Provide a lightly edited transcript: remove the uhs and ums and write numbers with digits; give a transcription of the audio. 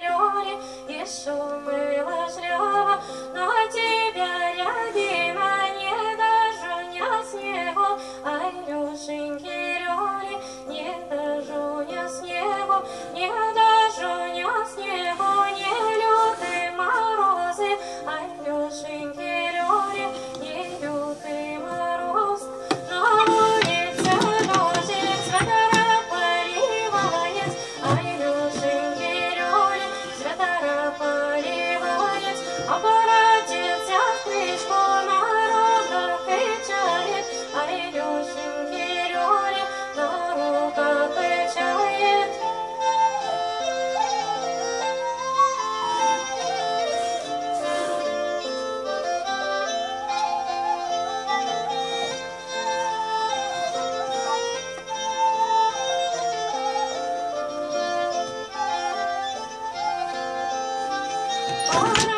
И шумела шляпа, но тебя, рябина, не дожу я снегу. Ай, Люшеньки, Лёли, не дожу я снегу, не дожу я снегу, не лютые морозы. Ай, Люшеньки, Лёли, не лютые морозы. На улице дождик, свитера поливает. Ай, Люшеньки, Лёли, свитера поливает. Оборотится в книжку, народа печалит. Ай, Люшеньки, Лёли, народа печалит. Oh,